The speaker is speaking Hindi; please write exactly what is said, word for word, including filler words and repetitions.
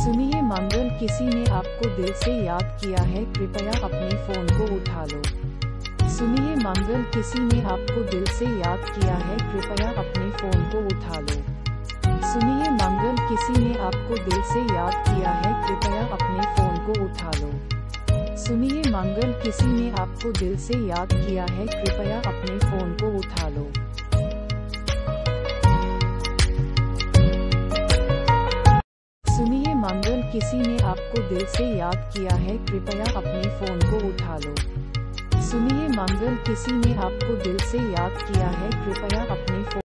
सुनिए मंगल, किसी ने आपको दिल से याद किया है, कृपया अपने फोन को उठा लो। सुनिए मंगल, किसी ने आपको दिल से याद किया है, कृपया अपने फोन को उठा लो। सुनिए मंगल, किसी ने आपको दिल से याद किया है, कृपया अपने फोन को उठा लो। सुनिए मंगल, किसी ने आपको दिल से याद किया है, कृपया अपने फोन को उठा लो। सुनिए मंगल, किसी ने आपको दिल से याद किया है, कृपया अपने फोन को उठा लो। सुनिए मंगल, किसी ने आपको दिल से याद किया है, कृपया अपने फोन